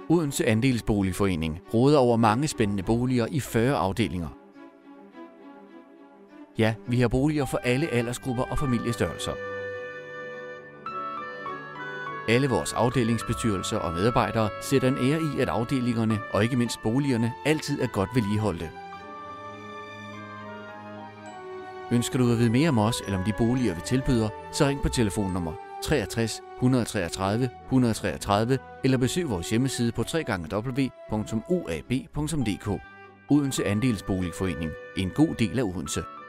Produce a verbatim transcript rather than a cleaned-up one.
Odense Andelsboligforening råder over mange spændende boliger i fyrre afdelinger. Ja, vi har boliger for alle aldersgrupper og familiestørrelser. Alle vores afdelingsbestyrelser og medarbejdere sætter en ære i, at afdelingerne og ikke mindst boligerne altid er godt vedligeholdte. Ønsker du at vide mere om os eller om de boliger, vi tilbyder, så ring på telefonnummer treogtres et hundrede treogtredive et hundrede treogtredive eller besøg vores hjemmeside på w w w punktum u a b punktum d k. Odense Andelsboligforening. En god del af Odense.